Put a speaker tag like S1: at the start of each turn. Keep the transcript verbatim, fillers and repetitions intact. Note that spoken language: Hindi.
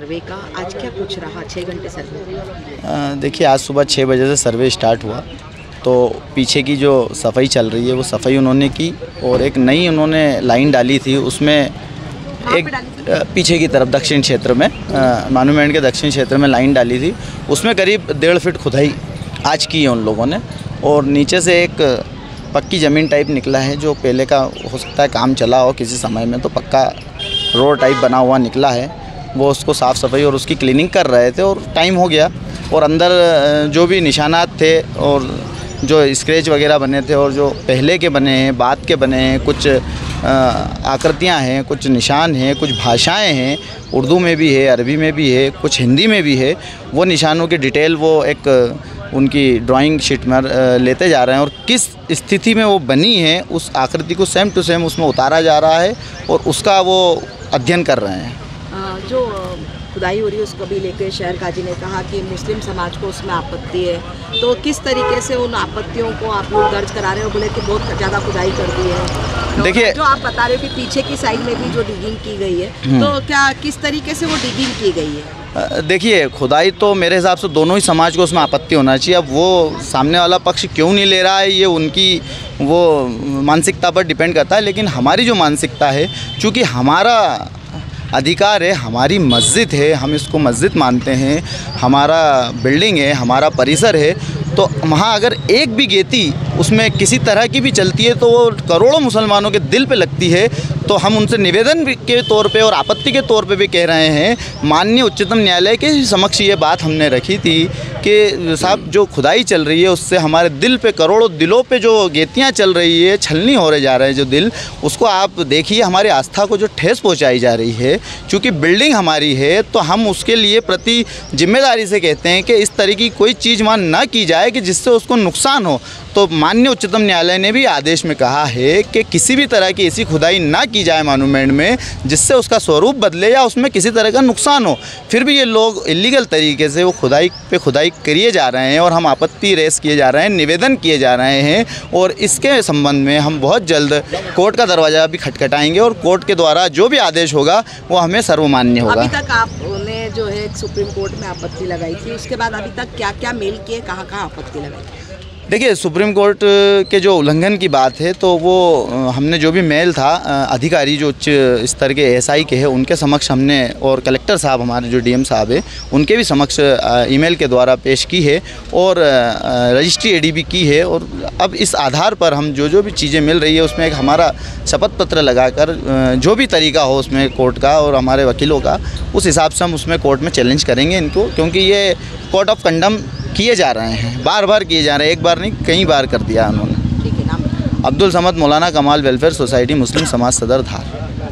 S1: सर्वे का, आज क्या कुछ रहा छः घंटे सर्वे?
S2: देखिए, आज सुबह छः बजे से सर्वे स्टार्ट हुआ, तो पीछे की जो सफाई चल रही है वो सफाई उन्होंने की, और एक नई उन्होंने लाइन डाली थी, उसमें एक पीछे की तरफ दक्षिण क्षेत्र में मॉन्यूमेंट के दक्षिण क्षेत्र में लाइन डाली थी, उसमें करीब डेढ़ फीट खुदाई आज की है उन लोगों ने। और नीचे से एक पक्की ज़मीन टाइप निकला है, जो पहले का हो सकता है काम चला हो किसी समय में, तो पक्का रोड टाइप बना हुआ निकला है। वो उसको साफ़ सफाई और उसकी क्लीनिंग कर रहे थे और टाइम हो गया, और अंदर जो भी निशानात थे और जो स्क्रैच वगैरह बने थे और जो पहले के बने हैं, बाद के बने हैं, कुछ आकृतियां हैं, कुछ निशान हैं, कुछ भाषाएं हैं, उर्दू में भी है, अरबी में भी है, कुछ हिंदी में भी है। वो निशानों की डिटेल वो एक उनकी ड्राइंग शीट में लेते जा रहे हैं, और किस स्थिति में वो बनी है उस आकृति को सेम टू सेम उसमें उतारा जा रहा है और उसका वो अध्ययन कर रहे हैं।
S1: जो खुदाई हो रही है उसको भी लेकर शहर काजी ने कहा कि मुस्लिम समाज को उसमें आपत्ति है, तो किस तरीके से उन आपत्तियों को आप लोग दर्ज करा रहे हो? बोले कि बहुत ज़्यादा खुदाई कर दी है।
S2: देखिए,
S1: जो आप बता रहे हो कि पीछे की साइड में भी जो डिगिंग की गई है, तो क्या किस तरीके से वो डिगिंग की गई है?
S2: देखिए, खुदाई तो मेरे हिसाब से दोनों ही समाज को उसमें आपत्ति होना चाहिए। अब वो सामने वाला पक्ष क्यों नहीं ले रहा है, ये उनकी वो मानसिकता पर डिपेंड करता है। लेकिन हमारी जो मानसिकता है, चूँकि हमारा अधिकार है, हमारी मस्जिद है, हम इसको मस्जिद मानते हैं, हमारा बिल्डिंग है, हमारा परिसर है, तो वहाँ अगर एक भी गेती उसमें किसी तरह की भी चलती है तो वो करोड़ों मुसलमानों के दिल पे लगती है। तो हम उनसे निवेदन के तौर पे और आपत्ति के तौर पे भी कह रहे हैं, माननीय उच्चतम न्यायालय के समक्ष ये बात हमने रखी थी कि साहब, जो खुदाई चल रही है उससे हमारे दिल पे, करोड़ों दिलों पे जो गेतियाँ चल रही है, छलनी हो रहे जा रहे हैं जो दिल, उसको आप देखिए, हमारी आस्था को जो ठेस पहुँचाई जा रही है। चूँकि बिल्डिंग हमारी है तो हम उसके लिए प्रति जिम्मेदारी से कहते हैं कि इस तरह की कोई चीज़ वहाँ ना की जाए कि जिससे उसको नुकसान हो। तो माननीय उच्चतम न्यायालय ने भी आदेश में कहा है कि किसी भी तरह की ऐसी खुदाई ना की जाए मॉन्यूमेंट में जिससे उसका स्वरूप बदले या उसमें किसी तरह का नुकसान हो। फिर भी ये लोग इलीगल तरीके से वो खुदाई पे खुदाई करिए जा रहे हैं और हम आपत्ति रेस किए जा रहे हैं, निवेदन किए जा रहे हैं, और इसके संबंध में हम बहुत जल्द कोर्ट का दरवाज़ा भी खटखटाएंगे और कोर्ट के द्वारा जो भी आदेश होगा वो हमें सर्वमान्य होगा।
S1: अभी तक आपने जो है सुप्रीम कोर्ट में आपत्ति लगाई थी, उसके बाद अभी तक क्या क्या मेल किए, कहाँ कहाँ आपत्ति लगाई?
S2: देखिए, सुप्रीम कोर्ट के जो उल्लंघन की बात है तो वो हमने जो भी मेल था अधिकारी जो उच्च स्तर के एसआई के हैं उनके समक्ष हमने, और कलेक्टर साहब हमारे जो डीएम साहब है उनके भी समक्ष ईमेल के द्वारा पेश की है, और रजिस्ट्री एडीबी की है। और अब इस आधार पर हम जो जो भी चीज़ें मिल रही है उसमें एक हमारा शपथ पत्र लगाकर जो भी तरीका हो उसमें कोर्ट का और हमारे वकीलों का, उस हिसाब से हम उसमें कोर्ट में चैलेंज करेंगे इनको, क्योंकि ये कोर्ट ऑफ कंडम किए जा रहे हैं, बार बार किए जा रहे हैं, एक बार नहीं कई बार कर दिया उन्होंने।
S1: ठीक है, नाम?
S2: अब्दुल समद मौलाना कमाल वेलफेयर सोसाइटी मुस्लिम समाज सदर धार।